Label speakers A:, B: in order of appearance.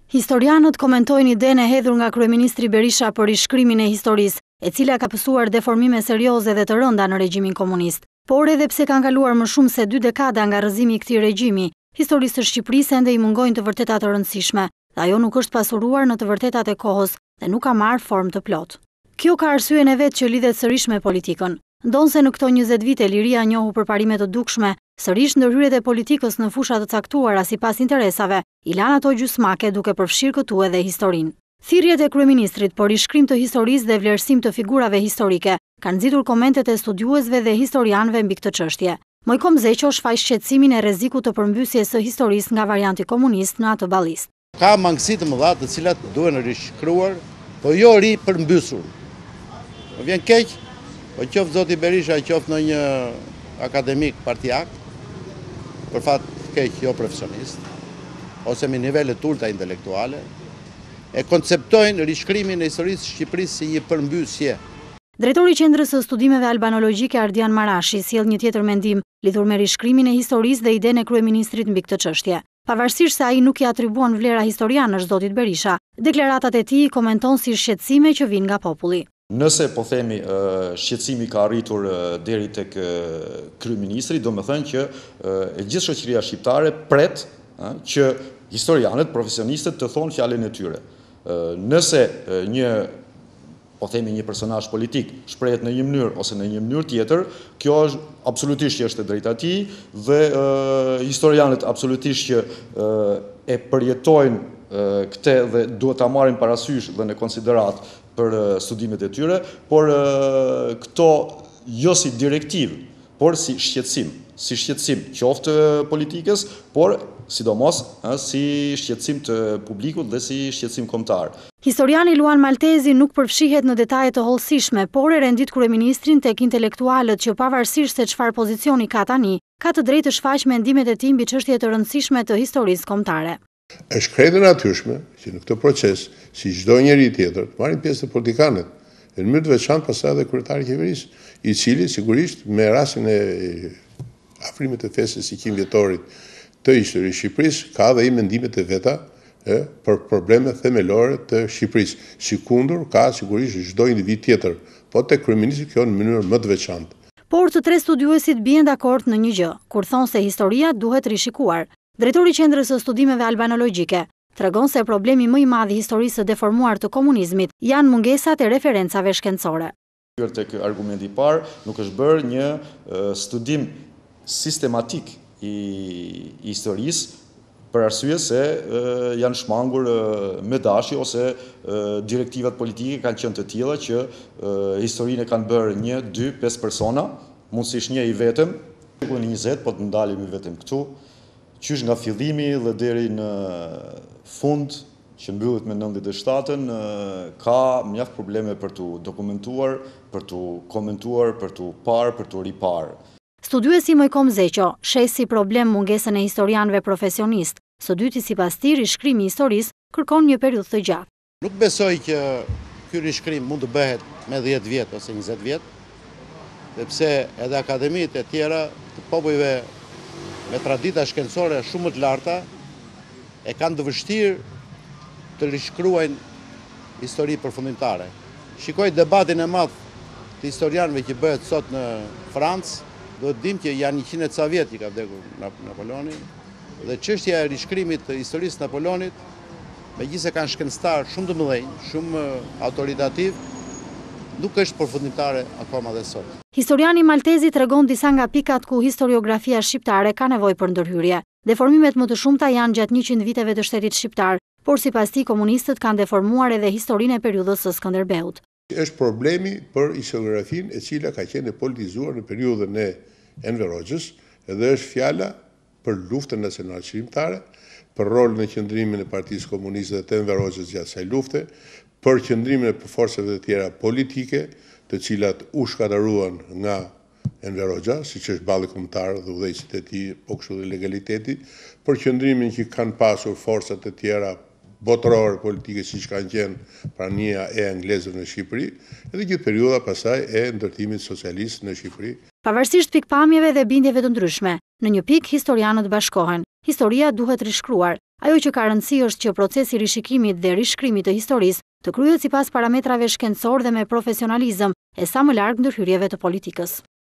A: Historianët komentojnë idenë e hedhur nga kryeministri Berisha për rishkrimin e historisë, e cila ka pësuar deformime serioze dhe të rënda në regjimin komunist. Por edhe pse kanë kaluar më shumë se 2 dekada nga rrëzimi i këtij regjimi, historisë të Shqipërisë ende i mungojnë të vërtetat të rëndësishme, dhe ajo nuk është pasuruar në të vërtetat e kohës dhe nuk ka marrë formë të plotë. Kjo ka arsyeën e vet që lidhet sërish me politikën. Ndonse në këto 20 vite liria njohu për parime të dukshme, sërish ndërhyrjet e politikës në fusha të caktuara sipas interesave, i lanë ato gjysmake duke përfshirë këtu edhe historinë. Thirrjet e kryeministrit për rishkrim të historisë dhe vlerësim të figurave historike kanë nxitur komentet e studiuesve dhe historianëve mbi këtë çështje. Mojkom Zeqo shfaq shqetësimin e rrezikut të përmbysjes së historisë nga varianti komunist në atë ballist.
B: Ka mangësi të mëdha të cilat duhen rishkruar, po jo përmbysur. Më vjen keq, po qoftë zoti Berisha, qoftë në një akademik partijak, për fat keq jo profesionist, ose me nivele të ulta intelektuale, e konceptojnë rishkrimin e historisë së Shqipërisë si një përmbysje.
A: Drejtori i Qendrës së Studimeve Albanologjike Ardian Marashi sjell një tjetër mendim lidhur me rishkrimin e historisë dhe idenë e kryeministrit mbi këtë çështje. Pavarësisht se ai nuk i atribuon vlera historianësh zotit Berisha, deklaratat e tij i komenton si shqetësime që vijnë nga populli.
C: Nëse po themi shqetësimi ka arritur deri tek kryeministri, do të thënë që e gjithë shoqëria shqiptare pret që historianët, profesionistët të thonë fjalën e tyre. Nëse një personazh politik shprehet në një mënyrë ose në një mënyrë tjetër, kjo është absolutisht që është e drejta e tij dhe historianët absolutisht që e përjetojnë këtë dhe duhet ta marrin parasysh dhe në konsiderat për studimet e tyre, por këto jo si direktivë, por si shqetësim qoftë politikës, por sidomos si shqetësim të publikut dhe si shqetësim kombëtar.
A: Historiani Luan Maltezi nuk përfshihet në detaje të hollësishme, por e rendit kryeministrin tek intelektualët që pavarësisht se çfarë pozicioni ka tani, ka të drejtë të shfaqë mendimet e tij mbi çështje të rëndësishme të historisë kombëtare.
D: Është krejtë natyrshme që në këtë proces, si çdo njeri tjetër, të marrin pjesë të politikanët, në mënyrë të veçantë pastaj edhe kryetari i qeverisë, i cili sigurisht me rastin e afrimit të festës së 100 vjetorit të historisë së Shqipërisë ka dhe i mendimet e veta për problemet themelore të Shqipërisë. Sikundur ka sigurisht çdo individ tjetër, po tek kryeministri kjo në mënyrë më të veçantë.
A: Por të tre studiuesit bien dakord në një gjë, kur thonë se historia duhet rishikuar. Drejtori i Qendrës së Studimeve Albanologjike tregon se problemi më i madh i historisë së deformuar të komunizmit janë mungesat e referencave shkencore.
C: Tek argumenti i parë nuk është bërë një studim sistematik i historisë për arsye se janë shmangur me dashje ose direktivat politike kanë qenë të tilla që historinë kanë bërë 1, 2, 5 persona, mundësisht një i vetëm, në 20, po të ndalemi vetëm këtu. Qysh nga fillimi dhe deri në fund që mbyllet me 97-ën, ka mjaft probleme për të dokumentuar, për të komentuar, për të parë, për të riparë.
A: Studiuesi Mojkom Zeqo sheh si problem mungesën e historianëve profesionistë. Së dyti sipas tij, rishkrimi i historisë kërkon një periudhë të gjatë.
B: Nuk besoj që ky rishkrim mund të bëhet me 10 vjet ose 20 vjet, sepse edhe akademitë e tjera të popujve me tradita shkencore shumë të larta e kanë të vështirë të rishkruajnë histori përfundimtare. Shikoj debatin e madh të historianëve që bëhet sot në Francë, do të dim që janë 100 ca vjet që ka vdekur Napoleoni, dhe çështja e rishkrimit të historisë Napoleonit, megjithëse kanë shkencëtar shumë të mëdhenj, shumë autoritativ, nuk është përfundimtare akoma dhe sot.
A: Historiani Maltezi tregon disa nga pikat ku historiografia shqiptare ka nevojë për ndërhyrje. Deformimet më të shumta janë gjatë 100 viteve të shtetit shqiptar, por sipas tij komunistët kanë deformuar edhe historinë e periudhës së Skënderbeut.
D: Është problemi për historiografinë e cila ka qenë politizuar në periudhën e Enver Hoxhës, edhe është fjala për luftën nacionale shqiptare, për rolin e qëndrimin e Partisë Komuniste të Enver Hoxhës gjatë kësaj lufte, për qëndrimin e forcave të tjera politike, të cilat u shkatëruan nga Enver Hoxha, siç është balli kombëtar dhe udhëheqësit e tij, po kështu dhe legaliteti, për qëndrimin që kanë pasur forcat e tjera botërore politike siç kanë qenë prania e anglezëve në Shqipëri, edhe gjithë periudha pasaj e ndërtimit socialist në Shqipëri.
A: Pavarësisht pikpamjeve dhe bindjeve të ndryshme, në një pikë historianët bashkohen. Historia duhet rishkruar. Ajo që ka rëndësi është që procesi rishikimit dhe rishkrimit të historisë të kryhet sipas parametrave shkencore dhe me profesionalizëm, e sa më larg ndërhyrjeve të politikës.